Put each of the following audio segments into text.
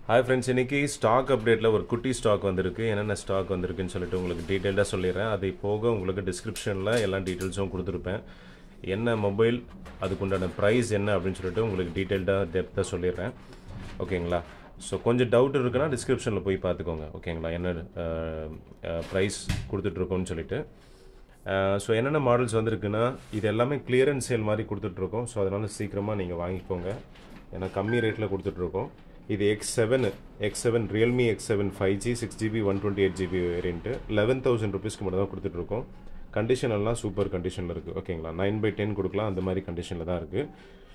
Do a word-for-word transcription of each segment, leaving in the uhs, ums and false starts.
Hi friends, இன்னைக்கு stock அப்டேட்ல ஒரு குட்டி ஸ்டாக் வந்திருக்கு. என்னென்ன ஸ்டாக் வந்திருக்குன்னு சொல்லிட்டு உங்களுக்கு டீடைலா சொல்லிறேன். அதை போக உங்களுக்கு டிஸ்கிரிப்ஷன்ல எல்லா டீடைல்ஸும் கொடுத்திருப்பேன். என்ன மொபைல் அதுக்கு உண்டான பிரைஸ் என்ன அப்படினு சொல்லிட்டு உங்களுக்கு டீடைலா டெப்தா சொல்லிறேன். ஓகேங்களா? சோ கொஞ்சம் டவுட் இருக்குனா டிஸ்கிரிப்ஷன்ல போய் பாத்துக்கோங்க. ஓகேங்களா? என்ன பிரைஸ் கொடுத்துட்டு இருக்கோம்னு சொல்லிட்டு. சோ என்னென்ன மாடல்ஸ் வந்திருக்குனா இது எல்லாமே கிளியரன்ஸ் சேல் மாதிரி கொடுத்துட்டு இருக்கோம். சோ அதனால சீக்கிரமா நீங்க வாங்கிக்கோங்க. ஏனா கம்மி ரேட்ல கொடுத்துட்டு இருக்கோம். இது X seven X seven Realme X seven five G six G B one twenty-eight G B variant eleven thousand rupeesக்கு மட்டும் தான் கொடுத்துட்டு இருக்கோம். கண்டிஷன் எல்லாம் சூப்பர் கண்டிஷன்ல இருக்கு. ஓகேங்களா? nine by ten கொடுக்கலாம் அந்த மாதிரி கண்டிஷன்ல தான் இருக்கு.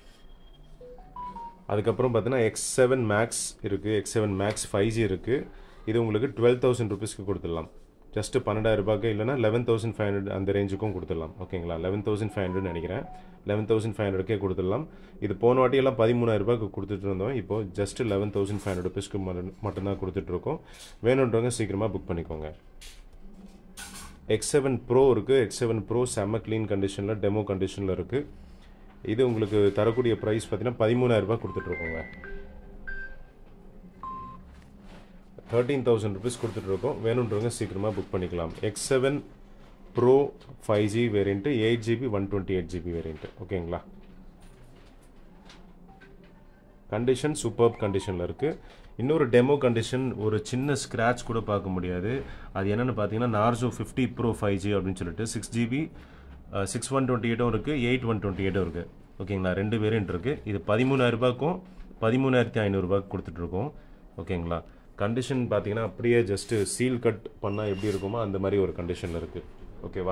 அதுக்கு அப்புறம் பார்த்தீங்கன்னா X seven Max இருக்கு. X seven Max five G இருக்கு. இது உங்களுக்கு twelve thousand rupeesக்கு கொடுத்துடலாம். ஜஸ்ட் பன்னிரண்டாயிரம் ரூபாய்க்கு இல்லனா eleven thousand five hundred அந்த ரேஞ்சுக்கும் கொடுத்துடலாம். ஓகேங்களா? eleven thousand five hundred நினைக்கிறேன். eleven thousand five hundred கே கொடுத்துடலாம். இது போன வாட்டி எல்லாம் பதிமூணாயிரம் ரூபாய்க்கு கொடுத்துட்டு இருந்தோம். இப்போ just eleven thousand five hundred rupeesக்கு மட்டும் தான் கொடுத்துட்டு இருக்கோம். வேணும்ன்றவங்க சீக்கிரமா புக் பண்ணிக்கோங்க. X seven Pro இருக்கு. X seven Pro செம க்ளீன் கண்டிஷன்ல டெமோ கண்டிஷன்ல இருக்கு. இது உங்களுக்கு தரக்கூடிய பிரைஸ் பார்த்தீங்கன்னா பதிமூணாயிரம் ரூபாய் கொடுத்துட்டு இருக்கோங்க. thirteen thousand rupees கொடுத்துட்டு இருக்கோம். வேணும்ன்றவங்க சீக்கிரமா புக் பண்ணிக்கலாம். X seven Pro five G variant eight G B one twenty-eight G B variant. ஓகேங்களா? கண்டிஷன் சூப்பர் கண்டிஷன்ல இருக்கு. இன்னொரு டெமோ கண்டிஷன் ஒரு சின்ன ஸ்கிராட்ச் கூட பார்க்க முடியாது. அது என்னன்னு பார்த்தீங்கன்னா NARZO fifty Pro five G அப்படினு சொல்லிட்டு six G B six one twenty-eight உம் இருக்கு eight one twenty-eight உம் இருக்கு. ஓகேங்களா? ரெண்டு வேரியன்ட் இருக்கு. இது பதிமூணாயிரம் ரூபாய்க்கும் பதிமூணாயிரத்து ஐநூறு ரூபாய்க்கு கொடுத்துட்டு இருக்கோம். ஓகேங்களா? கண்டிஷன் பார்த்தீங்கன்னா அப்படியே ஜஸ்ட் சீல் கட் பண்ணா எப்படி இருக்குமோ அந்த மாதிரி ஒரு கண்டிஷன்ல இருக்கு. ஓகேவா?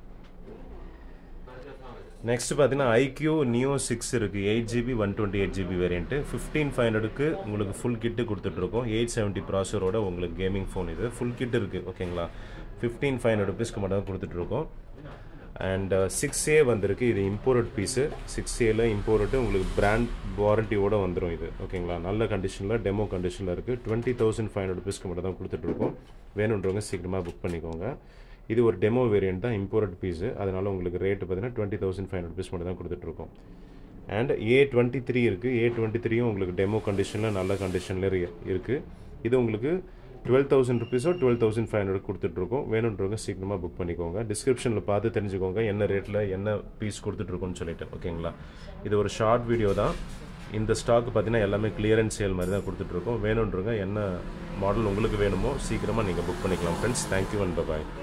நெக்ஸ்ட் பார்த்தீங்கன்னா I Q O NEO six இருக்கு. eight G B one twenty-eight G B variant fifteen five hundred க்கு உங்களுக்கு ஃபுல் கிட் கொடுத்துட்டு இருக்கோம். eight seventy ப்ராசஸரோட உங்களுக்கு கேமிங் ஃபோன் இது ஃபுல் கிட் இருக்கு. ஓகேங்களா? fifteen five hundred rupeesக்கு மட்டும் கொடுத்துட்டு இருக்கோம். அண்ட் six A வந்திருக்கு. இது இம்போர்ட் பீஸ். six A ல இம்போர்ட் உங்களுக்கு பிராண்ட் வாரண்டியோட வந்துரும் இது. ஓகேங்களா? நல்ல கண்டிஷன்ல டெமோ கண்டிஷன்ல இருக்கு. twenty thousand five hundred rupeesக்கு மட்டும் தான் கொடுத்துட்டு இருக்கோம். வேணும்ன்றவங்க சீக்கிரமா புக் பண்ணிக்கோங்க. இது ஒரு டெமோ வேரியன்ட் தான் இம்போர்ட் பீஸ். அதனால உங்களுக்கு ரேட் பார்த்தீங்கன்னா twenty thousand five hundred rupees மட்டும் தான் கொடுத்துட்டு இருக்கோம். அண்ட் A twenty-three இருக்கு. A twenty-three யும் உங்களுக்கு டெமோ கண்டிஷன்ல நல்ல கண்டிஷன்ல இருக்கு. இது உங்களுக்கு twelve thousand rupees or twelve thousand five hundred கொடுத்துட்டு இருக்கோம். வேணும்ன்றவங்க சீக்கிரமா புக் பண்ணிக்கோங்க. டிஸ்கிரிப்ஷன்ல பார்த்து தெரிஞ்சுக்கோங்க என்ன ரேட்ல என்ன பீஸ் கொடுத்துட்டு இருக்கோம்னு சொல்லிட்டு. ஓகேங்களா? இது ஒரு ஷார்ட் வீடியோ தான். இந்த ஸ்டாக் பார்த்தீங்கன்னா எல்லாமே கிளியரன்ஸ் சேல் மாதிரி தான் கொடுத்துட்டு இருக்கோம். வேணும்ன்றவங்க என்ன மாடல் உங்களுக்கு வேணுமோ சீக்கிரமா நீங்க புக் பண்ணிக்கலாம். Friends, thank you and by.